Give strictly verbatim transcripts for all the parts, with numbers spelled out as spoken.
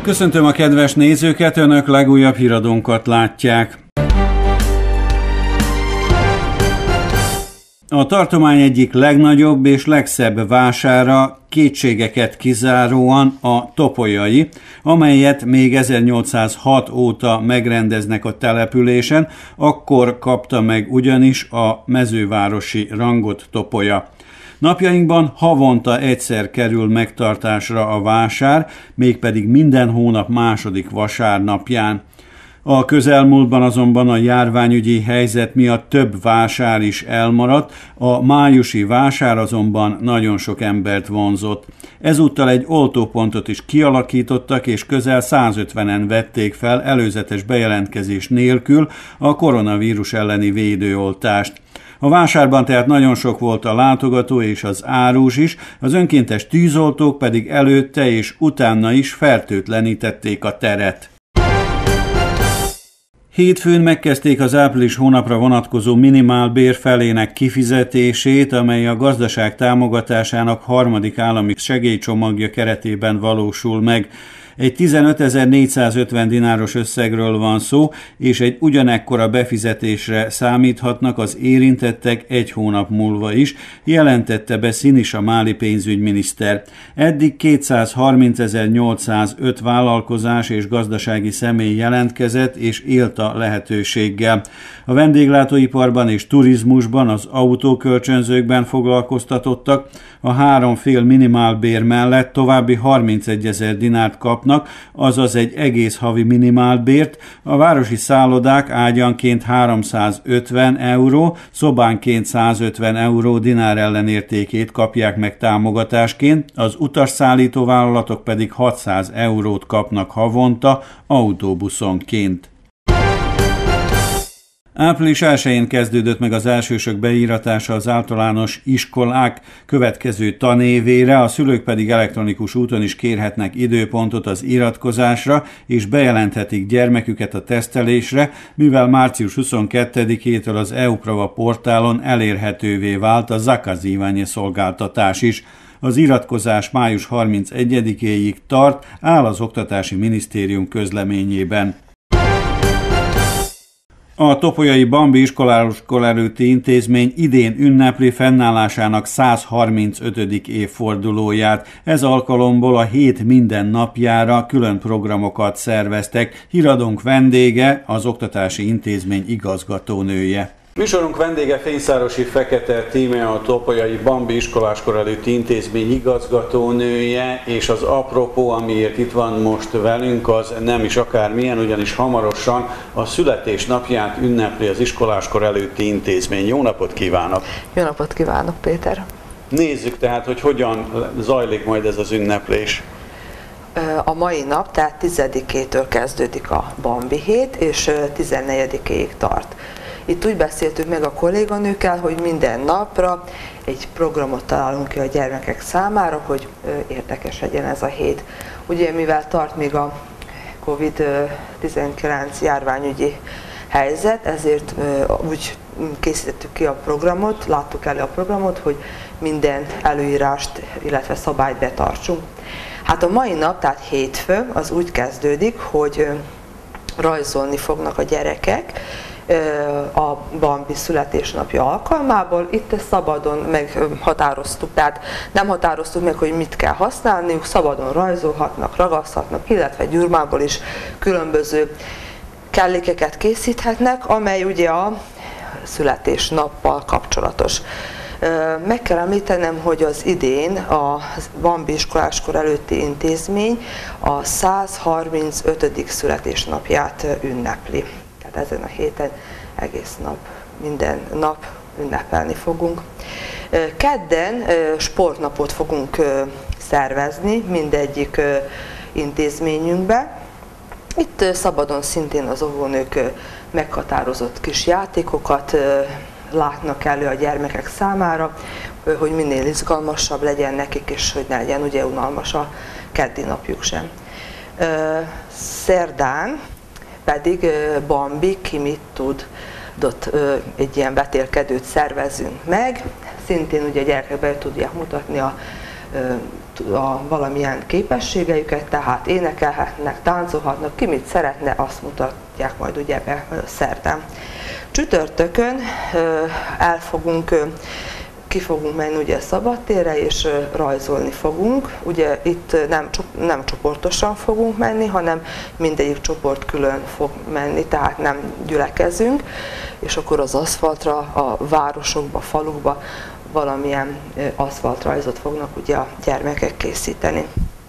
Köszöntöm a kedves nézőket, Önök legújabb híradónkat látják. A tartomány egyik legnagyobb és legszebb vására kétségeket kizáróan a Topolyai, amelyet még ezernyolcszázhat óta megrendeznek a településen, akkor kapta meg ugyanis a mezővárosi rangot Topolya. Napjainkban havonta egyszer kerül megtartásra a vásár, mégpedig minden hónap második vasárnapján. A közelmúltban azonban a járványügyi helyzet miatt több vásár is elmaradt, a májusi vásár azonban nagyon sok embert vonzott. Ezúttal egy oltópontot is kialakítottak, és közel százötvenen vették fel előzetes bejelentkezés nélkül a koronavírus elleni védőoltást. A vásárban tehát nagyon sok volt a látogató és az árus is, az önkéntes tűzoltók pedig előtte és utána is fertőtlenítették a teret. Hétfőn megkezdték az április hónapra vonatkozó minimálbér felének kifizetését, amely a gazdaság támogatásának harmadik állami segélycsomagja keretében valósul meg. Egy tizenötezer-négyszázötven dináros összegről van szó, és egy ugyanekkora befizetésre számíthatnak az érintettek egy hónap múlva is, jelentette be Sinisa Máli pénzügyminiszter. Eddig kétszázharmincezer-nyolcszázöt vállalkozás és gazdasági személy jelentkezett és élt a lehetőséggel. A vendéglátóiparban és turizmusban, az autókölcsönzőkben foglalkoztatottak a három fél minimálbér mellett további harmincegyezer dinárt kapnak, azaz egy egész havi minimálbért, a városi szállodák ágyanként háromszázötven euró, szobánként százötven euró dinár ellenértékét kapják meg támogatásként, az utasszállító vállalatok pedig hatszáz eurót kapnak havonta autóbuszonként. április elsején kezdődött meg az elsősök beíratása az általános iskolák következő tanévére, a szülők pedig elektronikus úton is kérhetnek időpontot az iratkozásra, és bejelenthetik gyermeküket a tesztelésre, mivel március huszonkettedikétől az EUPrava portálon elérhetővé vált a zakazíványi szolgáltatás is. Az iratkozás május harmincegyedikéig tart, áll az Oktatási Minisztérium közleményében. A topolyai Bambi iskoláskor előtti intézmény idén ünnepli fennállásának százharmincötödik évfordulóját. Ez alkalomból a hét minden napjára külön programokat szerveztek. Híradónk vendége az Oktatási Intézmény igazgatónője. Műsorunk vendége Fényszárosi Fekete Tímea, a topolyai Bambi iskoláskor előtti intézmény igazgatónője, és az apropó, amiért itt van most velünk, az nem is akármilyen, ugyanis hamarosan a születésnapját ünnepli az iskoláskor előtti intézmény. Jó napot kívánok! Jó napot kívánok, Péter! Nézzük tehát, hogy hogyan zajlik majd ez az ünneplés. A mai nap, tehát tizedikétől kezdődik a Bambi hét, és tizennegyedikéig tart. Itt úgy beszéltük meg a kolléganőkkel, hogy minden napra egy programot találunk ki a gyermekek számára, hogy érdekes legyen ez a hét. Ugye mivel tart még a kovid tizenkilenc járványügyi helyzet, ezért úgy készítettük ki a programot, láttuk elő a programot, hogy minden előírást, illetve szabályt betartsunk. Hát a mai nap, tehát hétfő, az úgy kezdődik, hogy rajzolni fognak a gyerekek a Bambi születésnapja alkalmából. Itt ezt szabadon meghatároztuk, tehát nem határoztuk meg, hogy mit kell használniuk, szabadon rajzolhatnak, ragaszthatnak, illetve gyurmából is különböző kellékeket készíthetnek, amely ugye a születésnappal kapcsolatos. Meg kell említenem, hogy az idén a Bambi iskoláskor előtti intézmény a százharmincötödik születésnapját ünnepli. Tehát ezen a héten egész nap, minden nap ünnepelni fogunk. Kedden sportnapot fogunk szervezni mindegyik intézményünkbe. Itt szabadon szintén az óvónők meghatározott kis játékokat látnak elő a gyermekek számára, hogy minél izgalmasabb legyen nekik, és hogy ne legyen ugye unalmas a keddi napjuk sem. Szerdán pedig Bambi ki mit tud, egy ilyen vetélkedőt szervezünk meg. Szintén ugye a gyerekek be tudják mutatni a a valamilyen képességeiket, tehát énekelhetnek, táncolhatnak, ki mit szeretne, azt mutatják majd ugye be szerdán. Csütörtökön el fogunk, ki fogunk menni ugye szabadtérre, és rajzolni fogunk. Ugye itt nem, nem csoportosan fogunk menni, hanem mindegyik csoport külön fog menni, tehát nem gyülekezünk, és akkor az aszfaltra, a városokba, falukba valamilyen aszfaltrajzot fognak ugye a gyermekek készíteni.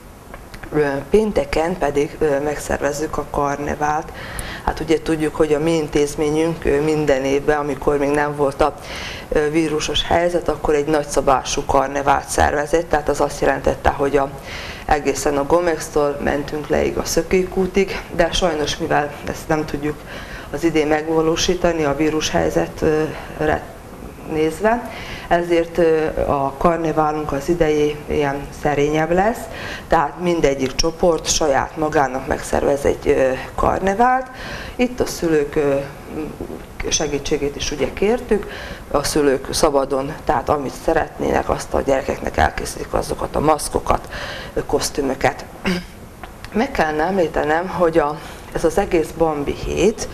Pénteken pedig megszervezzük a karnevált. Hát ugye tudjuk, hogy a mi intézményünk minden évben, amikor még nem volt a vírusos helyzet, akkor egy nagyszabású karnevált szervezett, tehát az azt jelentette, hogy a, egészen a Gomextól mentünk leig a Szökőkútig, de sajnos mivel ezt nem tudjuk az idén megvalósítani a vírushelyzetre nézve, ezért a karneválunk az idei ilyen szerényebb lesz, tehát mindegyik csoport saját magának megszervez egy karnevált. Itt a szülők segítségét is ugye kértük, a szülők szabadon, tehát amit szeretnének, azt a gyerekeknek elkészítik, azokat a maszkokat, kosztümöket. Meg kellene említenem, hogy a, ez az egész Bambi hét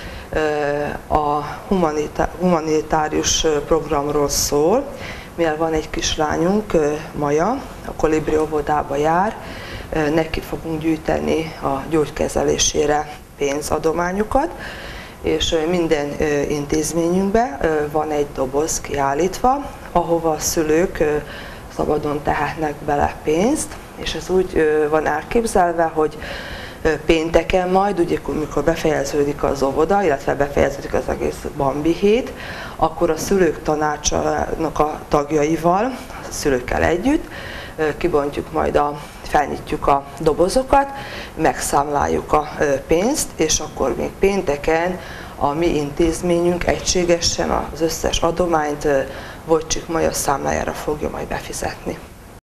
a humanitárius programról szól, mivel van egy kislányunk, Maja, a Kolibri óvodába jár, neki fogunk gyűjteni a gyógykezelésére pénzadományokat, és minden intézményünkben van egy doboz kiállítva, ahova a szülők szabadon tehetnek bele pénzt, és ez úgy van elképzelve, hogy pénteken majd, ugye, amikor befejeződik az óvoda, illetve befejeződik az egész Bambi hét, akkor a szülők tanácsának a tagjaival, a szülőkkel együtt kibontjuk majd, a, felnyitjuk a dobozokat, megszámláljuk a pénzt, és akkor még pénteken a mi intézményünk egységesen az összes adományt Wojcik Maja számlájára fogja majd befizetni.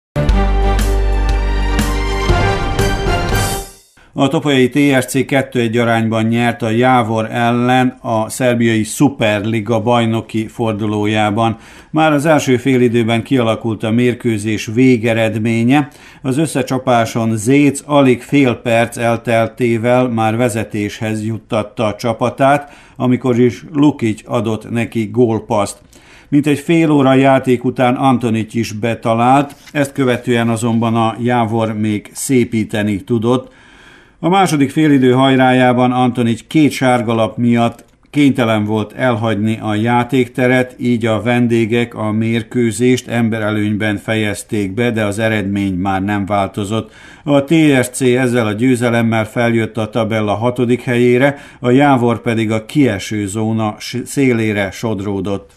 A topolyai té es cé kettő egy arányban nyert a Jávor ellen a szerbiai Szuperliga bajnoki fordulójában. Már az első félidőben kialakult a mérkőzés végeredménye. Az összecsapáson Zéc alig fél perc elteltével már vezetéshez juttatta a csapatát, amikor is Lukic adott neki gólpasszt. Mintegy fél óra játék után Antonic is betalált, ezt követően azonban a Jávor még szépíteni tudott. A második félidő hajrájában Antonic két sárgalap miatt kénytelen volt elhagyni a játékteret, így a vendégek a mérkőzést emberelőnyben fejezték be, de az eredmény már nem változott. A té es cé ezzel a győzelemmel feljött a tabella hatodik helyére, a Jávor pedig a kieső zóna szélére sodródott.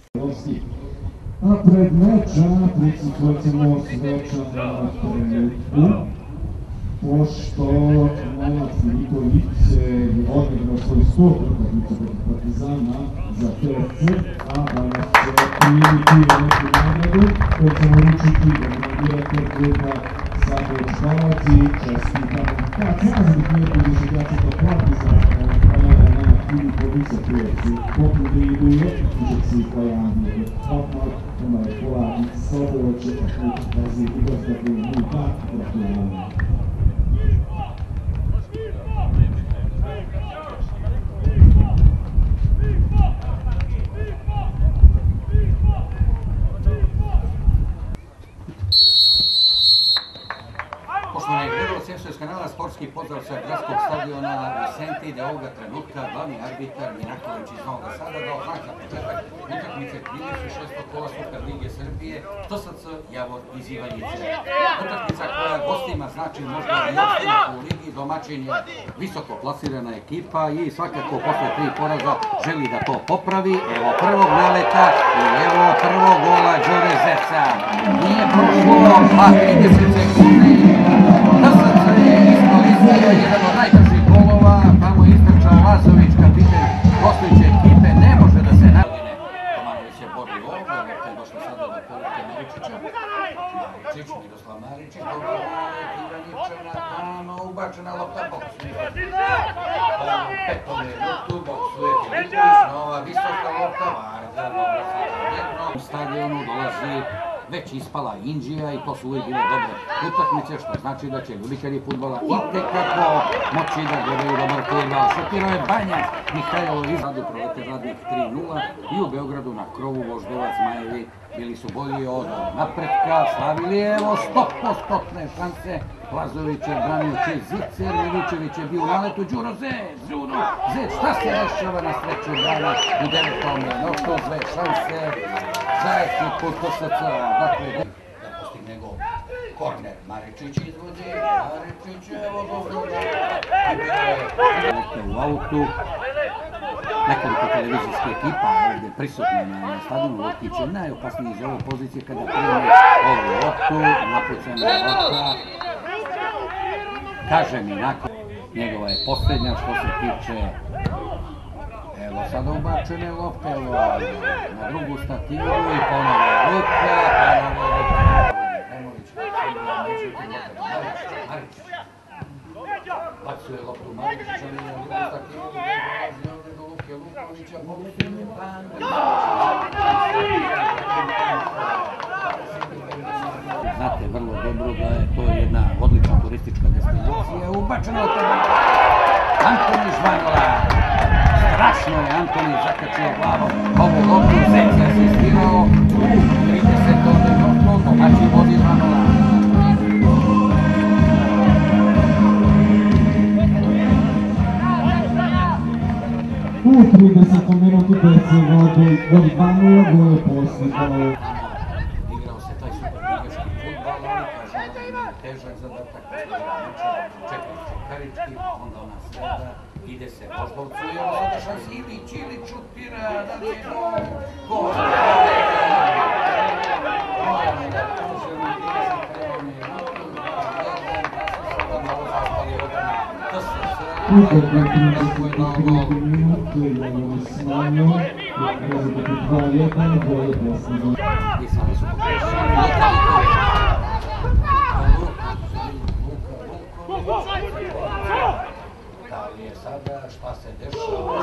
Pošto Nenad Filipović je odigrao svoju stotu utakmicu protiv Partizana za té es cé, a danas će primiti neku nagradu koju ćemo uručiti generalni direktor kluba Slavoj Švalac i čestitamo. Kao kaznik mjerković igrača Partizana, Nenad Filipović za té es cé pokluduje učeci Kajandije. Otmar, ona je pola Soboće, a tu razi igrostati u tak, gratulujemo. Poštovani gledalci es o es kanala, sportski pozdrav sa gradskog stadiona u Senti, da ovoga trenutka glavni arbitar Minaković iz Novog Sada dao znak za početak utakmice trideset šestog kola Super Lige Srbije, T S C Javor iz Ivanjice. Utakmica koja gostima znači možda i opstanak u ligi, domaćin je visoko plasirana ekipa i svakako posle tri poraza želi da to popravi. Evo prvog naleta i evo prvog gola Đure Zeca. Nije prošlo pa trideset sekundi. T S C je iskoristio jedan od najbržih golova, tamo je istrčao Lazović, kapiten gostujuće ekipe, ne može da se nagodine. Tomanović je borio ovdje, lopta je došla sada do poruke Maričića. Maričić, Miroslav Maričić, dobro je Ivanjičana, tamo ubačena lopta boksu. Petove loptu, boksuje Filipović, nova visoka lopta, Varda, dobro sada jedno. U stadionu dolazi već ispala Indija i to su uvijek bile dobre utakmice, što znači da će ljubitelji fudbala itekako moći da gledaju dobar fudbal. Šutirao je Banjac, Mihajlo izradu Proletar Radnik tri nula i u Beogradu na krovu Voždovac Zmajevi bili su bolji od napretka, slavili evo stopostotne šanse. Lazović je branio čez Zicer, Miličević je bio u naletu, Đuro Zec, Đuro Zec, šta se dešava na sreću brana u devetom minutu, dve šanse za ekipu K S C. Dakle, da postigne gol. Korner, Maričić izvodi, Maričić evo dobro u autu. Nekoliko televizijskih ekipa ovdje prisutne na stadionu. Lukić je najopasniji iz ove pozicije kada primi ovu loptu, napucana lopta. Kaže mi nakon, njegova je posljednja što se tiče. Evo sada ubačene lopte, evo na drugu stativu i ponovo ruke, ponovo ruke. Nemović, Marić, bacuje loptu Maričića, ali na drugu stativu, dolazi ovdje do Luke Lukovića, posljednji plan. Znate vrlo dobro da je to jedna odlična turistička destinacija. Ubačeno od tebe Antoni Žvanjela. Strašno je Antoni zakačio glavom ovu loptu. Zec je asistirao u tridesetom minutu. Domaći vodi Žvanjela. U tridesetom minutu Zec je vodi Žvanjela, gol je postigao. Težak zadatak, čekajući Karički, onda ona sreda, ide se Voždovcu i ovo sada šansi Ilić, Ilić šutira, da li je gol, gol, moramo da kažemo, trideset treći minutu, jedan, sada malo zaspali od K S C, tako je dao gol. Pisali su pogrešili, da li je sada, šta se dešava?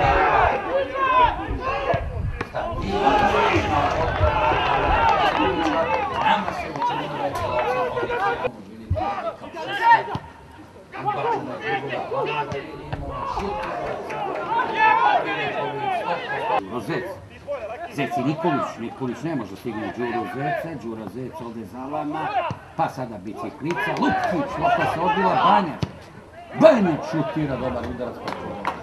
Nama se učinilo da je celacija pozicija. Vidite, kao šesta, ubačena je druga plana, da vidimo šutra. Zec, Zec i Nikolić, Nikolić ne može stigne Đuru Zeca, Đura Zec ovdje zalama, pa sada biciklica, Lupčić, lopta se odbila, Banjac, Banjac šutira, dobar udarac pa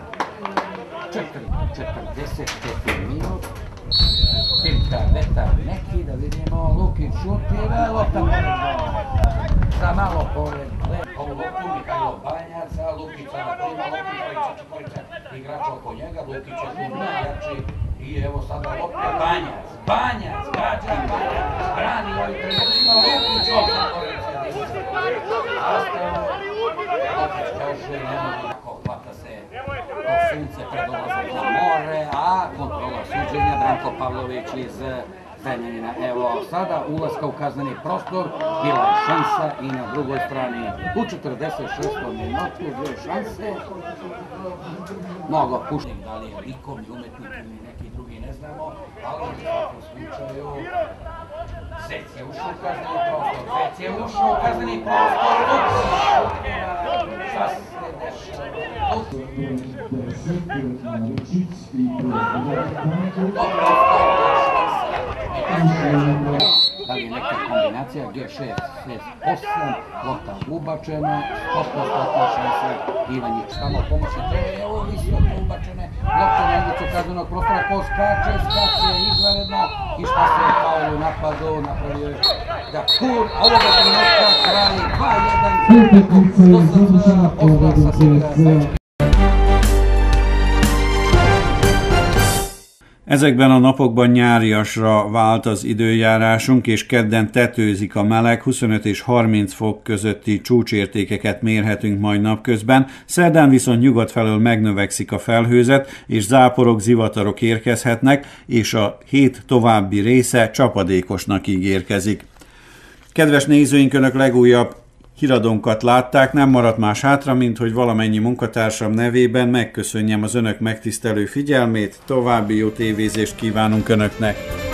četrdeset peti minut, Pirka, vetar neki, da vidimo, Lukić šutira, lopta pored za malo pored, ovu loptu Mihajlo Banjac, a Lukića na prima, Lukića, četvorica igrača oko njega, Lukić je tu najjači. I evo sada lopte Banjac, Banjac, gađa Banjac, brani ovim trenucima, Lukić ovdje korekcija divica. Zastavno, Lukić kaže, ne mogu tako, hvata se to sunce pred odlazom na more, a kontrola suđenja, Branko Pavlović iz Zrenjanina. Evo sada ulaska u kazneni prostor, bila je šansa i na drugoj strani u četrdeset šestom minutu dvije šanse. Mnogo pušnik, da li je likovni umetnik ili neki drugi, ne znamo, ali u svakom slučaju Zec je ušao u kazneni prostor, Zec je ušao u kazneni prostor, šta se dešava? Dobro, da li je neka kombinacija G šest, šest, osam, lopta ubačena, stopostotna šansa Ivanjić, tamo pomoći treje, evo visoko ubačene, lopta na ivicu kaznenog prostora, ko skače, skače izvanredno i šta se je faul u napadu, napravio je da kur ovoga trenutka kraj dva jedan, što sam osla sa Sivira. Ezekben a napokban nyáriasra vált az időjárásunk, és kedden tetőzik a meleg, huszonöt és harminc fok közötti csúcsértékeket mérhetünk majd napközben, szerdán viszont nyugat felől megnövekszik a felhőzet, és záporok, zivatarok érkezhetnek, és a hét további része csapadékosnak ígérkezik. Kedves nézőink, Önök legújabb híradónkat látták, nem maradt más hátra, mint hogy valamennyi munkatársam nevében megköszönjem az Önök megtisztelő figyelmét, további jó tévézést kívánunk Önöknek!